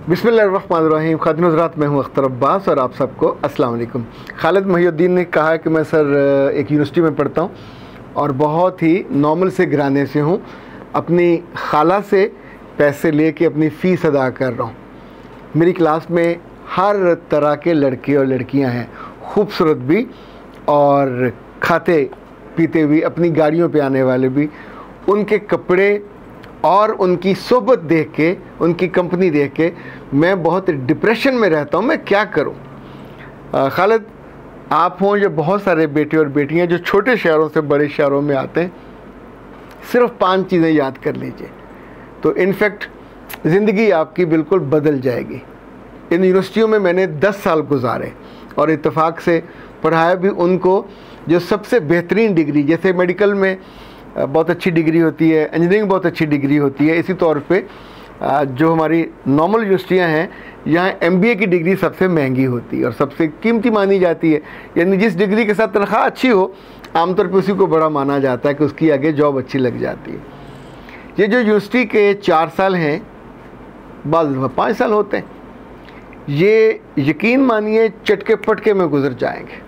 बिस्मिल्लाहिर्रहमानिर्रहीम। खातिन हज़रात, मैं हूं अख्तर अब्बास और आप सबको अस्सलाम वालेकुम। खालिद मोहिउद्दीन ने कहा कि मैं सर एक यूनिवर्सिटी में पढ़ता हूं और बहुत ही नॉर्मल से घराने से हूं, अपनी खाला से पैसे लेके अपनी फ़ीस अदा कर रहा हूं। मेरी क्लास में हर तरह के लड़के और लड़कियां हैं, खूबसूरत भी और खाते पीते भी, अपनी गाड़ियों पे आने वाले भी। उनके कपड़े और उनकी सोबत देख के, उनकी कंपनी देख के मैं बहुत डिप्रेशन में रहता हूँ। मैं क्या करूँ? खालिद, आप हों या बहुत सारे बेटे और बेटियाँ जो छोटे शहरों से बड़े शहरों में आते हैं, सिर्फ 5 चीज़ें याद कर लीजिए तो इनफैक्ट ज़िंदगी आपकी बिल्कुल बदल जाएगी। इन यूनिवर्सिटियों में मैंने 10 साल गुजारे और इत्तेफाक से पढ़ाया भी उनको जो सबसे बेहतरीन डिग्री, जैसे मेडिकल में बहुत अच्छी डिग्री होती है, इंजीनियरिंग बहुत अच्छी डिग्री होती है, इसी तौर पे जो हमारी नॉर्मल यूनिवर्सिटियाँ हैं, यहाँ MBA की डिग्री सबसे महंगी होती है और सबसे कीमती मानी जाती है। यानी जिस डिग्री के साथ तनख्वाह अच्छी हो, आमतौर पे उसी को बड़ा माना जाता है कि उसकी आगे जॉब अच्छी लग जाती है। ये जो यूनिवर्सिटी के 4 साल हैं, बाज़ 5 साल होते हैं, ये यकीन मानिए चटके पटके में गुजर जाएंगे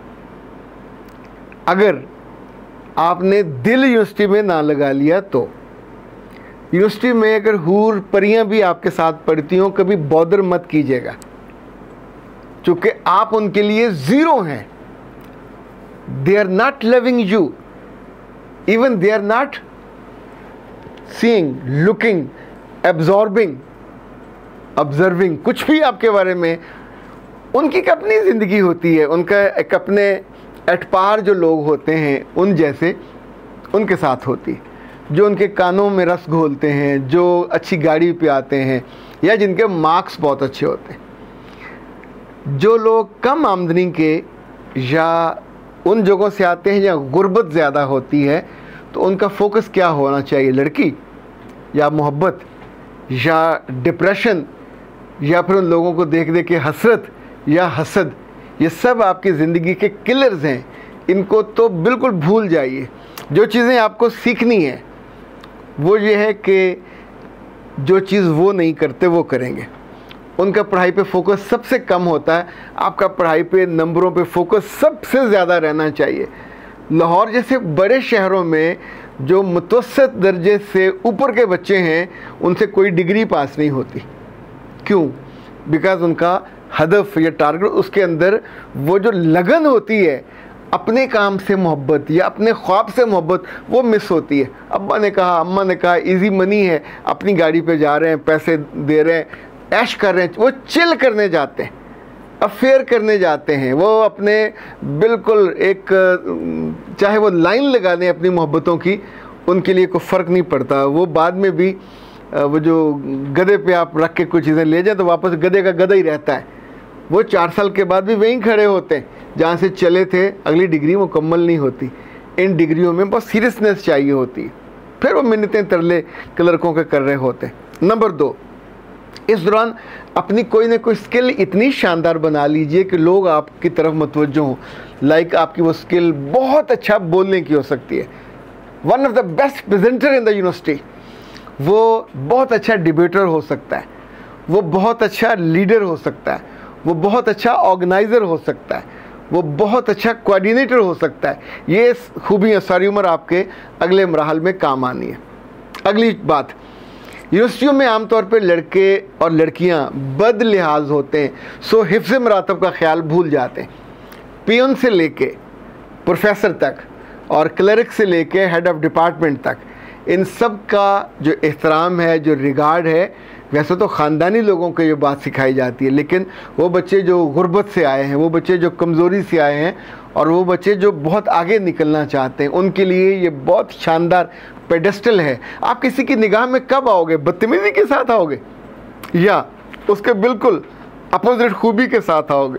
अगर आपने दिल यूनिवर्सिटी में ना लगा लिया तो। यूनिवर्सिटी में अगर हूर परियां भी आपके साथ पढ़ती हों, कभी बॉदर मत कीजिएगा, क्योंकि आप उनके लिए ज़ीरो हैं। They are not loving you, even they are not seeing, looking, absorbing, observing कुछ भी आपके बारे में। उनकी एक अपनी ज़िंदगी होती है, उनका एक अपने एटपार जो लोग होते हैं उन जैसे उनके साथ होती, जो उनके कानों में रस घोलते हैं, जो अच्छी गाड़ी पे आते हैं या जिनके मार्क्स बहुत अच्छे होते हैं। जो लोग कम आमदनी के या उन जगहों से आते हैं जहाँ गुर्बत ज़्यादा होती है, तो उनका फोकस क्या होना चाहिए? लड़की या मोहब्बत या डिप्रेशन या फिर उन लोगों को देख देख के हसरत या हसद। ये सब आपकी ज़िंदगी के किलर्स हैं, इनको तो बिल्कुल भूल जाइए। जो चीज़ें आपको सीखनी है वो ये है कि जो चीज़ वो नहीं करते वो करेंगे। उनका पढ़ाई पे फोकस सबसे कम होता है, आपका पढ़ाई पे, नंबरों पे फोकस सबसे ज़्यादा रहना चाहिए। लाहौर जैसे बड़े शहरों में जो मुतवस्सित दर्जे से ऊपर के बच्चे हैं, उनसे कोई डिग्री पास नहीं होती। क्यों? बिकॉज़ उनका हदफ या टारगेट, उसके अंदर वो जो लगन होती है, अपने काम से मोहब्बत या अपने ख्वाब से मोहब्बत, वो मिस होती है। अब्बा ने कहा, अम्मा ने कहा, इजी मनी है, अपनी गाड़ी पे जा रहे हैं, पैसे दे रहे हैं, ऐश कर रहे हैं, वो चिल करने जाते हैं, अफेयर करने जाते हैं। वो अपने बिल्कुल एक, चाहे वो लाइन लगा दें अपनी मोहब्बतों की, उनके लिए कोई फ़र्क नहीं पड़ता। वो बाद में भी वो जो गधे पे आप रख के कुछ चीज़ें ले जाए तो वापस गधे का गधा ही रहता है। वो 4 साल के बाद भी वहीं खड़े होते हैं जहाँ से चले थे। अगली डिग्री मुकम्मल नहीं होती। इन डिग्रियों में बहुत सीरियसनेस चाहिए होती है, फिर वो मिन्नतें तरले क्लर्कों के कर रहे होते हैं। नंबर 2, इस दौरान अपनी कोई ना कोई स्किल इतनी शानदार बना लीजिए कि लोग आपकी तरफ मुतवज्जो हों। लाइक आपकी वो स्किल बहुत अच्छा बोलने की हो सकती है, one of the best presenter in the university. वो बहुत अच्छा डिबेटर हो सकता है, वो बहुत अच्छा लीडर हो सकता है, वो बहुत अच्छा ऑर्गेनाइज़र हो सकता है, वो बहुत अच्छा कोऑर्डिनेटर हो सकता है। ये खूबियाँ सारी उम्र आपके अगले मराहल में काम आनी है। अगली बात, यूनिवर्सिटियों में आमतौर पर लड़के और लड़कियां बद लिहाज होते हैं, सो हिफ्ज़ मरातब का ख्याल भूल जाते हैं। पियन से लेके प्रोफेसर तक और क्लर्क से लेके हेड ऑफ डिपार्टमेंट तक, इन सब का जो एहतराम है, जो रिगार्ड है, वैसे तो ख़ानदानी लोगों को ये बात सिखाई जाती है, लेकिन वो बच्चे जो गुर्बत से आए हैं, वो बच्चे जो कमज़ोरी से आए हैं और वो बच्चे जो बहुत आगे निकलना चाहते हैं, उनके लिए ये बहुत शानदार पेडेस्टल है। आप किसी की निगाह में कब आओगे? बदतमीज़ी के साथ आओगे या उसके बिल्कुल अपोजिट खूबी के साथ आओगे?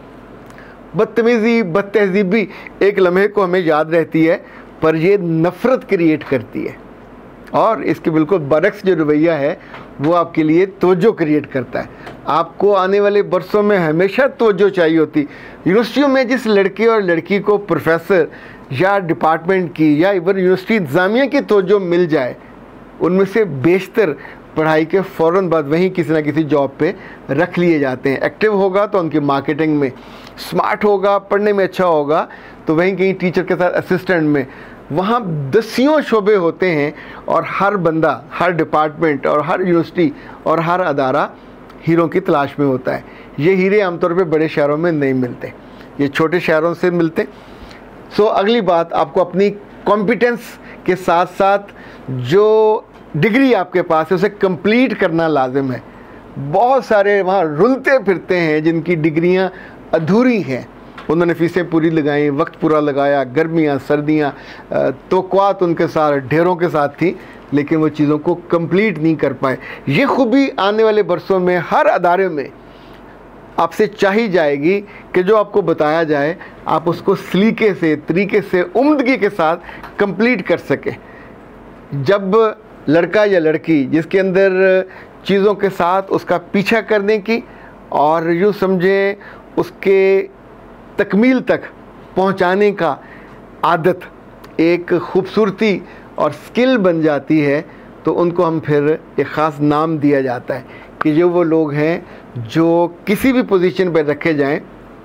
बदतमीज़ी, बदतहज़ीबी एक लम्हे को हमें याद रहती है, पर ये नफ़रत क्रिएट करती है और इसके बिल्कुल बरक्स जो रवैया है वो आपके लिए तवज्जो क्रिएट करता है। आपको आने वाले बरसों में हमेशा तवज्जो चाहिए होती। यूनिवर्सिटियों में जिस लड़के और लड़की को प्रोफेसर या डिपार्टमेंट की या इवन यूनिवर्सिटी इंतज़ामिया की तवज्जो मिल जाए, उनमें से बेशतर पढ़ाई के फ़ौरन बाद वहीं किसी ना किसी जॉब पे रख लिए जाते हैं। एक्टिव होगा तो उनकी मार्केटिंग में, स्मार्ट होगा, पढ़ने में अच्छा होगा तो वहीं कहीं टीचर के साथ असिस्टेंट में, वहाँ दसियों शोबे होते हैं और हर बंदा, हर डिपार्टमेंट और हर यूनिवर्सिटी और हर अदारा हीरों की तलाश में होता है। ये हीरे आमतौर पे बड़े शहरों में नहीं मिलते, ये छोटे शहरों से मिलते। सो अगली बात, आपको अपनी कॉम्पिटेंस के साथ साथ जो डिग्री आपके पास है उसे कंप्लीट करना लाजिम है। बहुत सारे वहाँ रुलते फिरते हैं जिनकी डिग्रियाँ अधूरी हैं, उन्होंने फीसें पूरी लगाई, वक्त पूरा लगाया, गर्मियाँ सर्दियाँ तोक़ुआत उनके साथ ढेरों के साथ थी, लेकिन वो चीज़ों को कंप्लीट नहीं कर पाए। ये खूबी आने वाले बरसों में हर अदारे में आपसे चाही जाएगी कि जो आपको बताया जाए आप उसको सलीके से, तरीके से, उम्दगी के साथ कंप्लीट कर सकें। जब लड़का या लड़की जिसके अंदर चीज़ों के साथ उसका पीछा करने की और यूँ समझें उसके तकमील तक पहुंचाने का आदत एक खूबसूरती और स्किल बन जाती है, तो उनको हम फिर एक ख़ास नाम दिया जाता है कि जो वो लोग हैं जो किसी भी पोजीशन पर रखे जाएं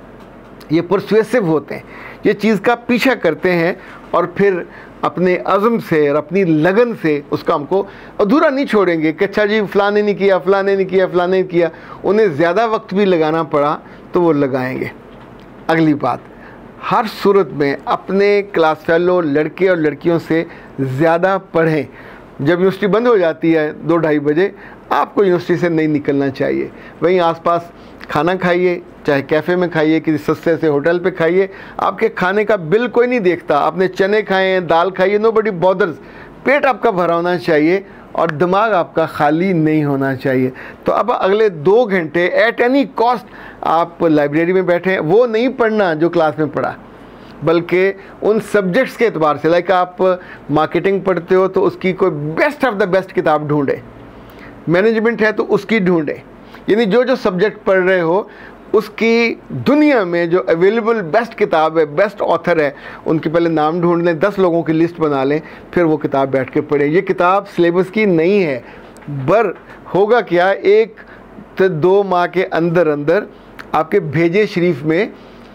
ये परसुएसिव होते हैं, ये चीज़ का पीछा करते हैं और फिर अपने अज़म से और अपनी लगन से उस काम को अधूरा नहीं छोड़ेंगे कि अच्छा जी फ़लाँ ने नहीं किया, फ़लाँ ने नहीं किया, फ़लाँ ने नहीं किया। उन्हें ज़्यादा वक्त भी लगाना पड़ा तो वो लगाएंगे। अगली बात, हर सूरत में अपने क्लास फेलो लड़के और लड़कियों से ज़्यादा पढ़ें। जब यूनिवर्सिटी बंद हो जाती है 2-2:30 बजे, आपको यूनिवर्सिटी से नहीं निकलना चाहिए। वहीं आसपास खाना खाइए, चाहे कैफ़े में खाइए, किसी सस्ते से होटल पे खाइए, आपके खाने का बिल कोई नहीं देखता। आपने चने खाए हैं, दाल खाइए, नो बडी बॉदर्स। पेट आपका भरा होना चाहिए और दिमाग आपका खाली नहीं होना चाहिए। तो अब अगले 2 घंटे एट एनी कॉस्ट आप लाइब्रेरी में बैठें। वो नहीं पढ़ना जो क्लास में पढ़ा, बल्कि उन सब्जेक्ट्स के एतबार से, लाइक आप मार्केटिंग पढ़ते हो तो उसकी कोई बेस्ट ऑफ द बेस्ट किताब ढूंढें, मैनेजमेंट है तो उसकी ढूंढें। यानी जो जो सब्जेक्ट पढ़ रहे हो उसकी दुनिया में जो अवेलेबल बेस्ट किताब है, बेस्ट ऑथर है, उनके पहले नाम ढूंढ लें, 10 लोगों की लिस्ट बना लें, फिर वो किताब बैठ के पढ़ें। ये किताब सिलेबस की नहीं है, पर होगा क्या, 1 से 2 माह के अंदर अंदर आपके भेजे शरीफ में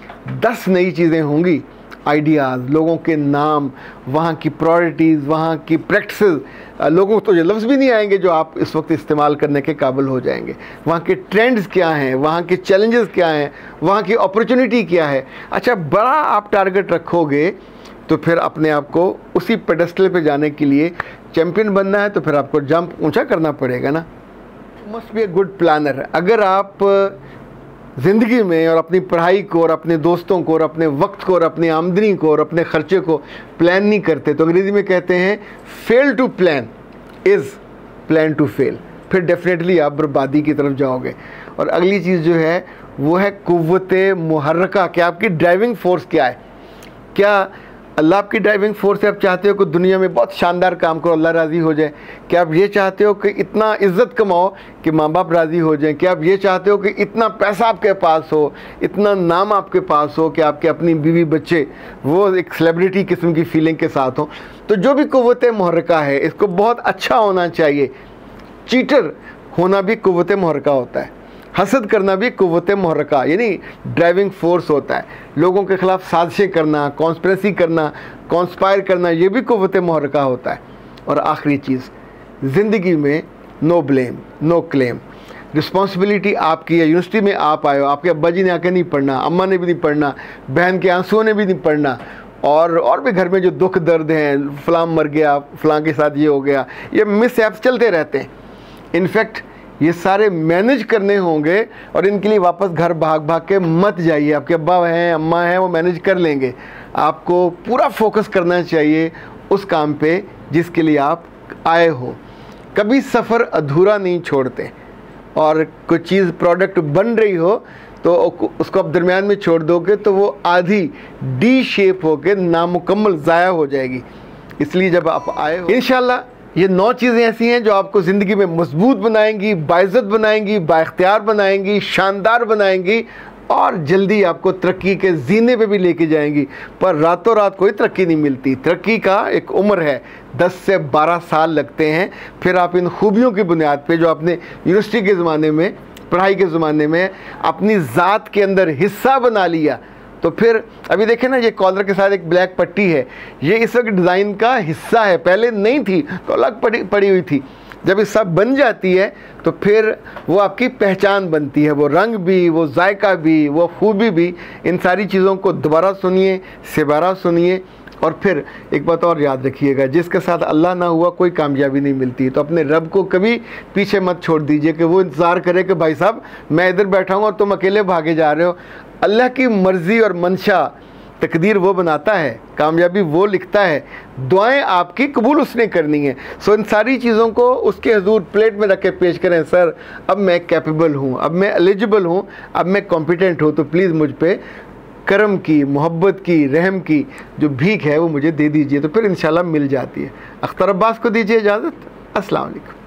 10 नई चीज़ें होंगी, आइडियाज़, लोगों के नाम, वहाँ की प्रायोरिटीज़, वहाँ की प्रैक्टिसेस। लोगों को तो ये लफ्ज़ भी नहीं आएंगे जो आप इस वक्त इस्तेमाल करने के काबिल हो जाएंगे। वहाँ के ट्रेंड्स क्या हैं, वहाँ के चैलेंजेस क्या हैं, वहाँ की अपॉर्चुनिटी क्या है। अच्छा, बड़ा आप टारगेट रखोगे तो फिर अपने आप को उसी पेडेस्टल पे जाने के लिए, चैम्पियन बनना है तो फिर आपको जंप ऊंचा करना पड़ेगा ना। Must be a good planner. अगर आप ज़िंदगी में और अपनी पढ़ाई को और अपने दोस्तों को और अपने वक्त को और अपनी आमदनी को और अपने ख़र्चे को प्लान नहीं करते, तो अंग्रेज़ी में कहते हैं fail to plan is plan to fail. फिर डेफिनेटली आप बर्बादी की तरफ जाओगे। और अगली चीज़ जो है वो है कुव्वते मुहर्रका, कि आपकी ड्राइविंग फोर्स क्या है। क्या अल्लाह आपकी ड्राइविंग फोर्स है? आप चाहते हो कि दुनिया में बहुत शानदार काम करो, अल्लाह राज़ी हो जाए? क्या आप ये चाहते हो कि इतना इज़्ज़त कमाओ कि माँ बाप राज़ी हो जाएं? क्या आप ये चाहते हो कि इतना पैसा आपके पास हो, इतना नाम आपके पास हो कि आपके अपनी बीवी बच्चे वो एक सेलिब्रिटी किस्म की फीलिंग के साथ हो? तो जो भी कुव्वत मुहर्रका है इसको बहुत अच्छा होना चाहिए। चीटर होना भी कुव्वत मुहर्रका होता है, हसद करना भी कुव्वत मुहर्रका यानी ड्राइविंग फोर्स होता है। लोगों के ख़िलाफ़ साजिशें करना, कॉन्स्पिरेसी करना, कॉन्स्पायर करना, ये भी कुव्वत मुहर्रका होता है। और आखिरी चीज़, ज़िंदगी में no blame no claim. Responsibility आपकी है। यूनिवर्सिटी में आप आए हो, आपके अब्बा जी ने आके नहीं पढ़ना, अम्मा ने भी नहीं पढ़ना, बहन के आंसुओं ने भी नहीं पढ़ना, और भी घर में जो दुख दर्द हैं, फ़लाँ मर गया, फ़लाँ के साथ ये हो गया, ये मिसहैप्स चलते रहते हैं। इनफैक्ट ये सारे मैनेज करने होंगे और इनके लिए वापस घर भाग भाग के मत जाइए। आपके अब्बा हैं, अम्मा हैं, वो मैनेज कर लेंगे। आपको पूरा फोकस करना चाहिए उस काम पे जिसके लिए आप आए हो। कभी सफ़र अधूरा नहीं छोड़ते, और कोई चीज़ प्रोडक्ट बन रही हो तो उसको आप दरमियान में छोड़ दोगे तो वो आधी डी शेप होकर नामुकम्मल ज़ाया हो जाएगी। इसलिए जब आप आए हो, इंशाल्लाह ये 9 चीज़ें ऐसी हैं जो आपको ज़िंदगी में मजबूत बनाएंगी, बाइज़्ज़त बनाएंगी, बाइख्तियार बनाएंगी, शानदार बनाएंगी और जल्दी आपको तरक्की के जीने पे भी लेके जाएंगी। पर रातों रात कोई तरक्की नहीं मिलती। तरक्की का एक उम्र है, 10 से 12 साल लगते हैं। फिर आप इन खूबियों की बुनियाद पे जो आपने यूनिवर्सिटी के ज़माने में, पढ़ाई के ज़माने में अपनी ज़ात के अंदर हिस्सा बना लिया, तो फिर अभी देखें ना, ये कॉलर के साथ एक ब्लैक पट्टी है, ये इस वक्त डिज़ाइन का हिस्सा है, पहले नहीं थी तो अलग पड़ी हुई थी। जब ये सब बन जाती है तो फिर वो आपकी पहचान बनती है, वो रंग भी, वो जायका भी, वो खूबी भी। इन सारी चीज़ों को दोबारा सुनिए, सिबारा सुनिए। और फिर एक बात और याद रखिएगा, जिसके साथ अल्लाह ना हुआ कोई कामयाबी नहीं मिलती। तो अपने रब को कभी पीछे मत छोड़ दीजिए कि वो इंतज़ार करे कि भाई साहब मैं इधर बैठा हूँ और तुम अकेले भागे जा रहे हो। अल्लाह की मर्ज़ी और मंशा, तकदीर वो बनाता है, कामयाबी वो लिखता है, दुआएं आपकी कबूल उसने करनी है। सो इन सारी चीज़ों को उसके हुजूर प्लेट में रख के पेश करें, सर अब मैं कैपेबल हूँ, अब मैं एलिजिबल हूँ, अब मैं कॉम्पिटेंट हूँ, तो प्लीज़ मुझ पे करम की, मोहब्बत की, रहम की जो भीख है वो मुझे दे दीजिए। तो फिर इंशाल्लाह मिल जाती है। अख्तर अब्बास को दीजिए इजाज़त। अस्सलाम वालेकुम।